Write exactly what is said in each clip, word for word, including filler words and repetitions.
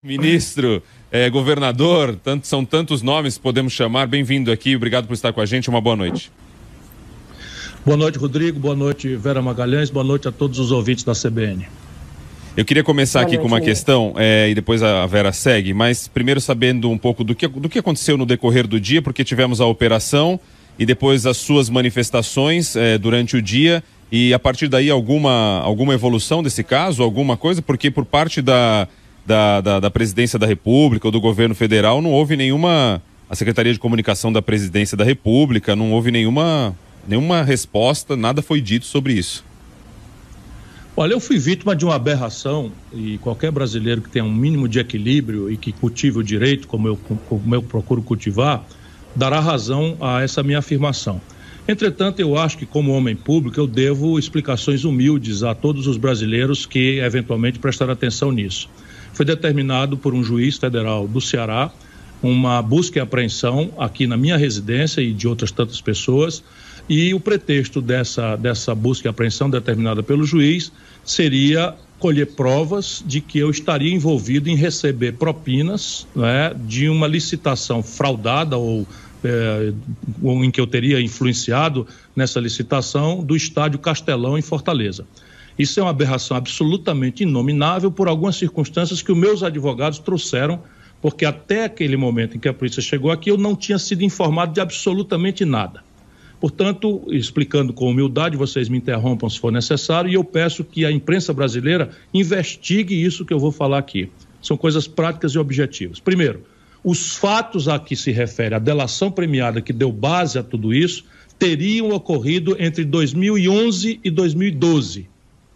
Ministro, é, governador, tanto, são tantos nomes que podemos chamar. Bem-vindo aqui, obrigado por estar com a gente, uma boa noite. Boa noite, Rodrigo, boa noite, Vera Magalhães, boa noite a todos os ouvintes da C B N. Eu queria começar boa aqui noite, com uma amigo. questão, é, e depois a Vera segue, mas primeiro sabendo um pouco do que, do que aconteceu no decorrer do dia, porque tivemos a operação e depois as suas manifestações é, durante o dia, e a partir daí alguma, alguma evolução desse caso, alguma coisa, porque por parte da... Da, da, da Presidência da República ou do Governo Federal, não houve nenhuma... A Secretaria de Comunicação da Presidência da República, não houve nenhuma, nenhuma resposta, nada foi dito sobre isso. Olha, eu fui vítima de uma aberração, e qualquer brasileiro que tenha um mínimo de equilíbrio e que cultive o direito, como eu, como eu procuro cultivar, dará razão a essa minha afirmação. Entretanto, eu acho que, como homem público, eu devo explicações humildes a todos os brasileiros que, eventualmente, prestaram atenção nisso. Foi determinado por um juiz federal do Ceará uma busca e apreensão aqui na minha residência e de outras tantas pessoas, e o pretexto dessa, dessa busca e apreensão determinada pelo juiz seria colher provas de que eu estaria envolvido em receber propinas, né, de uma licitação fraudada ou, é, ou em que eu teria influenciado nessa licitação do estádio Castelão em Fortaleza. Isso é uma aberração absolutamente inominável por algumas circunstâncias que os meus advogados trouxeram, porque até aquele momento em que a polícia chegou aqui, eu não tinha sido informado de absolutamente nada. Portanto, explicando com humildade, vocês me interrompam se for necessário, e eu peço que a imprensa brasileira investigue isso que eu vou falar aqui. São coisas práticas e objetivas. Primeiro, os fatos a que se refere a delação premiada que deu base a tudo isso teriam ocorrido entre dois mil e onze e dois mil e doze.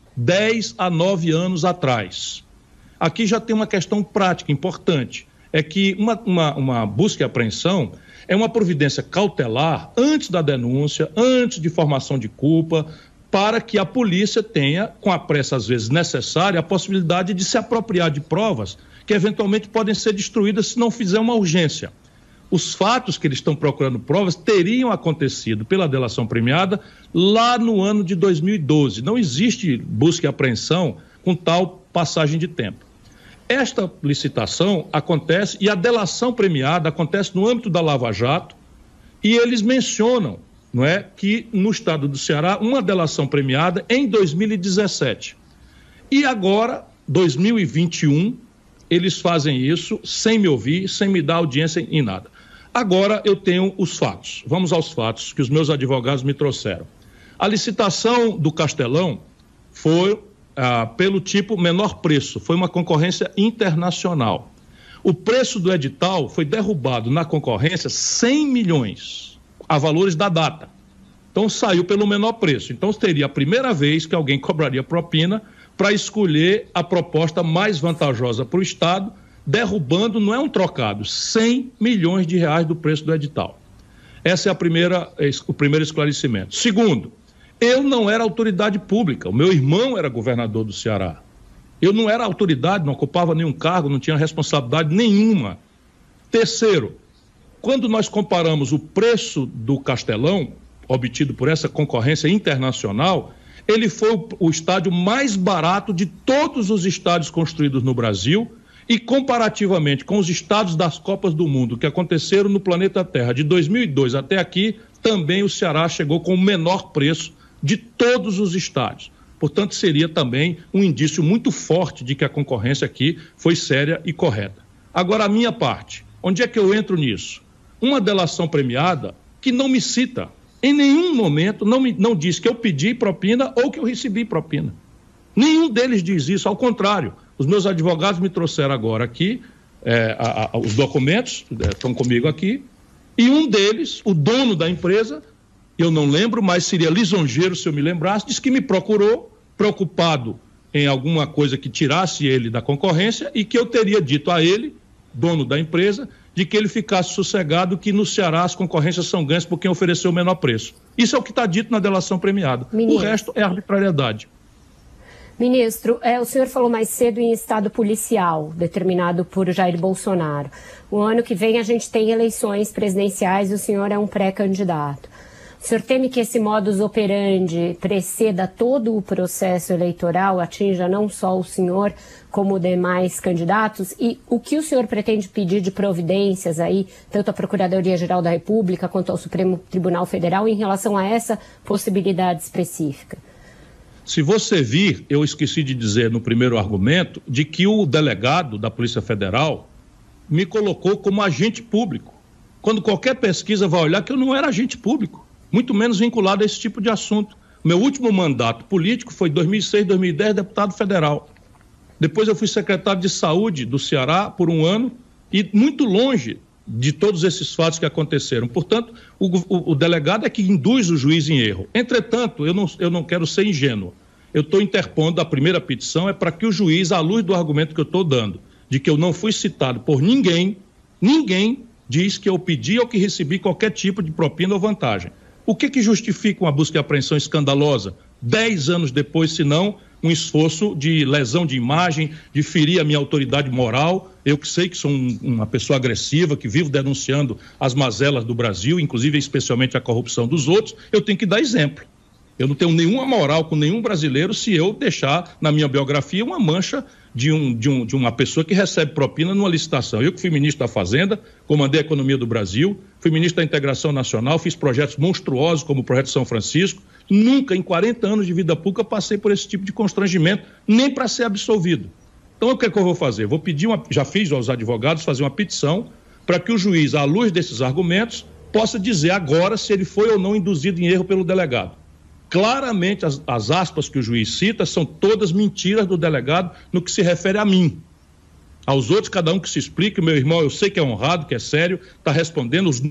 dez a nove anos atrás. Aqui já tem uma questão prática importante, é que uma, uma, uma busca e apreensão é uma providência cautelar antes da denúncia, antes de formação de culpa, para que a polícia tenha, com a pressa às vezes necessária, a possibilidade de se apropriar de provas que eventualmente podem ser destruídas se não fizer uma urgência. Os fatos que eles estão procurando provas teriam acontecido pela delação premiada lá no ano de dois mil e doze. Não existe busca e apreensão com tal passagem de tempo. Esta licitação acontece e a delação premiada acontece no âmbito da Lava Jato, e eles mencionam, não é, que no estado do Ceará uma delação premiada em dois mil e dezessete. E agora, dois mil e vinte e um, eles fazem isso sem me ouvir, sem me dar audiência em nada. Agora eu tenho os fatos. Vamos aos fatos que os meus advogados me trouxeram. A licitação do Castelão foi ah, pelo tipo menor preço, foi uma concorrência internacional. O preço do edital foi derrubado na concorrência cem milhões, a valores da data. Então saiu pelo menor preço. Então seria a primeira vez que alguém cobraria propina para escolher a proposta mais vantajosa para o Estado, derrubando, não é um trocado, cem milhões de reais do preço do edital. Essa é a primeira, o primeiro esclarecimento. Segundo, eu não era autoridade pública, o meu irmão era governador do Ceará. Eu não era autoridade, não ocupava nenhum cargo, não tinha responsabilidade nenhuma. Terceiro, quando nós comparamos o preço do Castelão, obtido por essa concorrência internacional, ele foi o, o estádio mais barato de todos os estádios construídos no Brasil, e comparativamente com os estados das Copas do Mundo que aconteceram no planeta Terra de dois mil e dois até aqui, também o Ceará chegou com o menor preço de todos os estádios. Portanto, seria também um indício muito forte de que a concorrência aqui foi séria e correta. Agora, a minha parte, onde é que eu entro nisso? Uma delação premiada que não me cita, em nenhum momento, não, me, não diz que eu pedi propina ou que eu recebi propina. Nenhum deles diz isso, ao contrário. Os meus advogados me trouxeram agora aqui, é, a, a, os documentos é, estão comigo aqui, e um deles, o dono da empresa, eu não lembro, mas seria lisonjeiro se eu me lembrasse, disse que me procurou, preocupado em alguma coisa que tirasse ele da concorrência, e que eu teria dito a ele, dono da empresa, de que ele ficasse sossegado, que no Ceará as concorrências são ganhas por quem ofereceu o menor preço. Isso é o que está dito na delação premiada. Ministro. O resto é arbitrariedade. Ministro, é, o senhor falou mais cedo em estado policial, determinado por Jair Bolsonaro. O ano que vem a gente tem eleições presidenciais e o senhor é um pré-candidato. O O senhor teme que esse modus operandi preceda todo o processo eleitoral, atinja não só o senhor, como demais candidatos? E o que o senhor pretende pedir de providências aí, tanto à Procuradoria-Geral da República quanto ao Supremo Tribunal Federal, em relação a essa possibilidade específica? Se você vir, eu esqueci de dizer no primeiro argumento, de que o delegado da Polícia Federal me colocou como agente público, quando qualquer pesquisa vai olhar que eu não era agente público, muito menos vinculado a esse tipo de assunto. Meu último mandato político foi dois mil e seis, dois mil e dez, deputado federal. Depois eu fui secretário de saúde do Ceará por um ano e muito longe de todos esses fatos que aconteceram. Portanto, o, o, o delegado é que induz o juiz em erro. Entretanto, eu não, eu não quero ser ingênuo. Eu estou interpondo, a primeira petição é para que o juiz, à luz do argumento que eu estou dando, de que eu não fui citado por ninguém, ninguém diz que eu pedi ou que recebi qualquer tipo de propina ou vantagem. O que que justifica uma busca e apreensão escandalosa? Dez anos depois, se não um esforço de lesão de imagem, de ferir a minha autoridade moral. Eu que sei que sou um, uma pessoa agressiva, que vivo denunciando as mazelas do Brasil, inclusive especialmente a corrupção dos outros, eu tenho que dar exemplo. Eu não tenho nenhuma moral com nenhum brasileiro se eu deixar na minha biografia uma mancha de, um, de, um, de uma pessoa que recebe propina numa licitação. Eu que fui ministro da Fazenda, comandei a economia do Brasil, fui ministro da Integração Nacional, fiz projetos monstruosos como o Projeto São Francisco. Nunca em quarenta anos de vida pública passei por esse tipo de constrangimento, nem para ser absolvido. Então o que é que eu vou fazer? Vou pedir, uma, já fiz aos advogados fazer uma petição para que o juiz, à luz desses argumentos, possa dizer agora se ele foi ou não induzido em erro pelo delegado. Claramente as, as aspas que o juiz cita são todas mentiras do delegado no que se refere a mim. Aos outros, cada um que se explique. Meu irmão, eu sei que é honrado, que é sério, está respondendo, os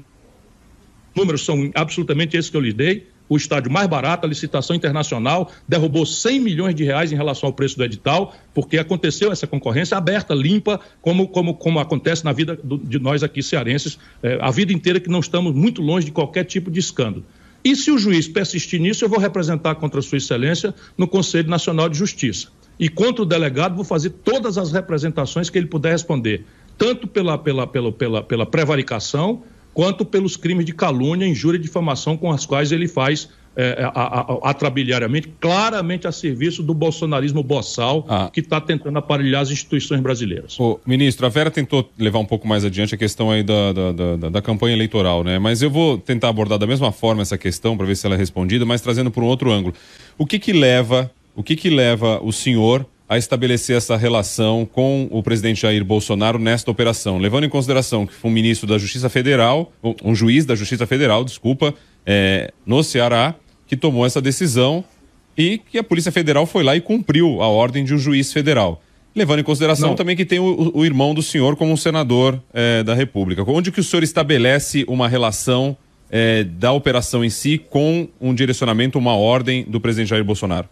números são absolutamente esses que eu lhe dei. O estádio mais barato, a licitação internacional, derrubou cem milhões de reais em relação ao preço do edital, porque aconteceu essa concorrência aberta, limpa, como, como, como acontece na vida do, de nós aqui cearenses, é, a vida inteira, que não estamos muito longe de qualquer tipo de escândalo. E se o juiz persistir nisso, eu vou representar contra a Sua Excelência no Conselho Nacional de Justiça. E contra o delegado vou fazer todas as representações que ele puder responder, tanto pela, pela, pela, pela, pela prevaricação, quanto pelos crimes de calúnia, injúria e difamação com as quais ele faz é, atrabiliariamente, claramente a serviço do bolsonarismo boçal, ah. que está tentando aparelhar as instituições brasileiras. Ô, ministro, a Vera tentou levar um pouco mais adiante a questão aí da, da, da, da campanha eleitoral, né? Mas eu vou tentar abordar da mesma forma essa questão para ver se ela é respondida, mas trazendo por um outro ângulo. O que que leva, o que que leva o senhor a estabelecer essa relação com o presidente Jair Bolsonaro nesta operação, levando em consideração que foi um ministro da Justiça Federal, um juiz da Justiça Federal, desculpa, é, no Ceará, que tomou essa decisão e que a Polícia Federal foi lá e cumpriu a ordem de um juiz federal. Levando em consideração Não. também que tem o, o irmão do senhor como um senador é, da República. Onde que o senhor estabelece uma relação é, da operação em si com um direcionamento, uma ordem do presidente Jair Bolsonaro?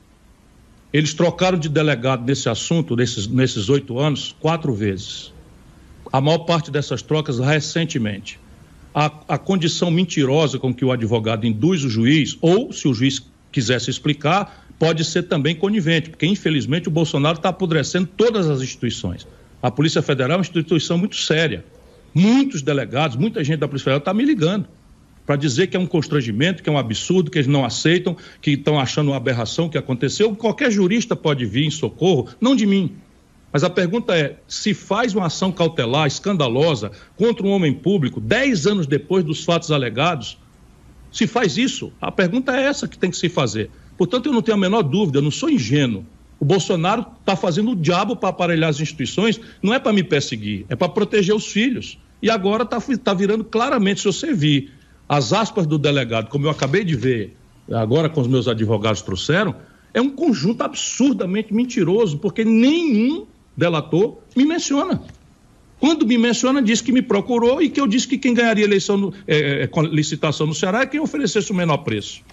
Eles trocaram de delegado nesse assunto, nesses, nesses oito anos, quatro vezes. A maior parte dessas trocas recentemente. A, a condição mentirosa com que o advogado induz o juiz, ou, se o juiz quiser se explicar, pode ser também conivente, porque, infelizmente, o Bolsonaro está apodrecendo todas as instituições. A Polícia Federal é uma instituição muito séria. Muitos delegados, muita gente da Polícia Federal está me ligando para dizer que é um constrangimento, que é um absurdo, que eles não aceitam, que estão achando uma aberração que aconteceu. Qualquer jurista pode vir em socorro, não de mim. Mas a pergunta é, se faz uma ação cautelar, escandalosa, contra um homem público, dez anos depois dos fatos alegados, se faz isso, a pergunta é essa que tem que se fazer. Portanto, eu não tenho a menor dúvida, eu não sou ingênuo. O Bolsonaro está fazendo o diabo para aparelhar as instituições, não é para me perseguir, é para proteger os filhos. E agora está tá virando claramente, se você vir as aspas do delegado, como eu acabei de ver, agora com os meus advogados trouxeram, é um conjunto absurdamente mentiroso, porque nenhum delator me menciona. Quando me menciona, diz que me procurou e que eu disse que quem ganharia eleição no, é, é, licitação no Ceará é quem oferecesse o menor preço.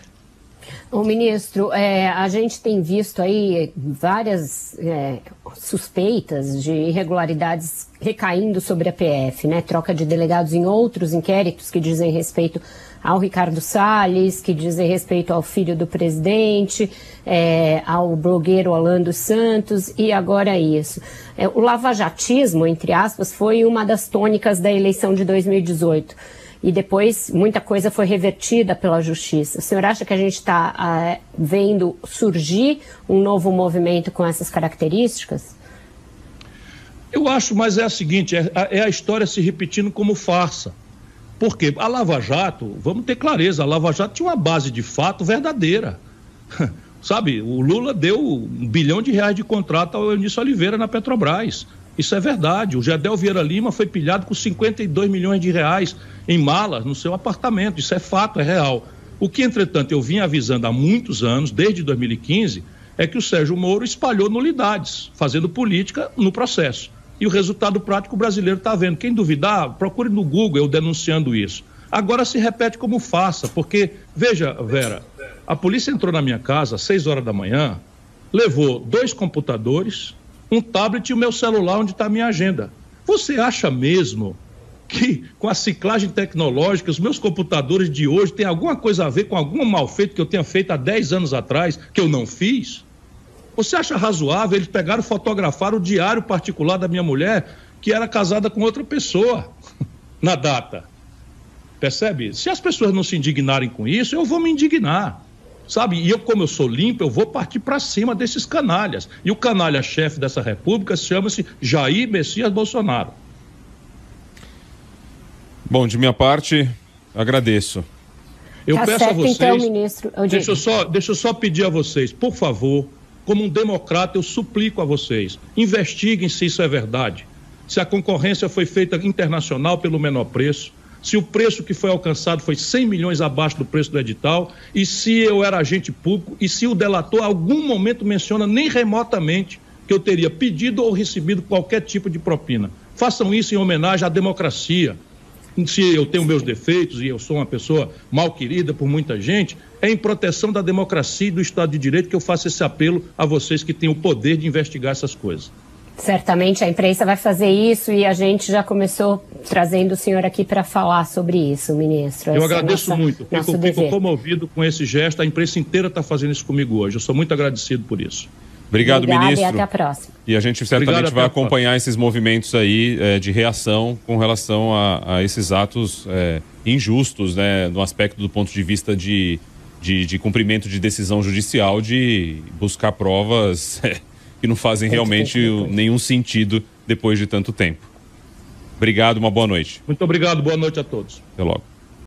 Ô, ministro, é, a gente tem visto aí várias é, suspeitas de irregularidades recaindo sobre a P F, né? Troca de delegados em outros inquéritos que dizem respeito ao Ricardo Salles, que dizem respeito ao filho do presidente, é, ao blogueiro Alan dos Santos e agora isso. É, o lavajatismo, entre aspas, foi uma das tônicas da eleição de dois mil e dezoito. e depois muita coisa foi revertida pela justiça. O senhor acha que a gente está é, vendo surgir um novo movimento com essas características? Eu acho, mas é a seguinte, é, é a história se repetindo como farsa. Porque a Lava Jato, vamos ter clareza, a Lava Jato tinha uma base de fato verdadeira. Sabe, o Lula deu um bilhão de reais de contrato ao Eunício Oliveira na Petrobras. Isso é verdade. O Gedel Vieira Lima foi pilhado com cinquenta e dois milhões de reais em malas no seu apartamento. Isso é fato, é real. O que, entretanto, eu vim avisando há muitos anos, desde dois mil e quinze, é que o Sérgio Moro espalhou nulidades, fazendo política no processo. E o resultado prático brasileiro está vendo. Quem duvidar, procure no Google eu denunciando isso. Agora se repete como farsa, porque, veja, Vera, a polícia entrou na minha casa às seis horas da manhã, levou dois computadores, um tablet e o meu celular onde está a minha agenda. Você acha mesmo que com a ciclagem tecnológica, os meus computadores de hoje têm alguma coisa a ver com algum mal feito que eu tenha feito há dez anos atrás, que eu não fiz? Você acha razoável eles pegaram e fotografaram o diário particular da minha mulher, que era casada com outra pessoa, na data? Percebe? Se as pessoas não se indignarem com isso, eu vou me indignar. Sabe? E eu, como eu sou limpo, eu vou partir para cima desses canalhas. E o canalha-chefe dessa república chama-se Jair Messias Bolsonaro. Bom, de minha parte, agradeço. Eu tá peço certo, a vocês, então, ministro. Eu deixa, eu só, deixa eu só pedir a vocês, por favor, como um democrata, eu suplico a vocês, investiguem se isso é verdade, se a concorrência foi feita internacional pelo menor preço, se o preço que foi alcançado foi cem milhões abaixo do preço do edital, e se eu era agente público, e se o delator, em algum momento, menciona nem remotamente que eu teria pedido ou recebido qualquer tipo de propina. Façam isso em homenagem à democracia. Se eu tenho meus defeitos e eu sou uma pessoa mal querida por muita gente, é em proteção da democracia e do Estado de Direito que eu faço esse apelo a vocês que têm o poder de investigar essas coisas. Certamente a imprensa vai fazer isso e a gente já começou trazendo o senhor aqui para falar sobre isso, ministro. Eu Esse agradeço é nossa, muito, fico, fico comovido com esse gesto, a imprensa inteira está fazendo isso comigo hoje, eu sou muito agradecido por isso. Obrigado, Obrigada, ministro. E até a próxima. E a gente certamente Obrigado, vai acompanhar esses movimentos aí é, de reação com relação a, a esses atos é, injustos, né, no aspecto do ponto de vista de, de, de cumprimento de decisão judicial, de buscar provas é, que não fazem realmente nenhum sentido depois de tanto tempo. Obrigado, uma boa noite. Muito obrigado, boa noite a todos. Até logo.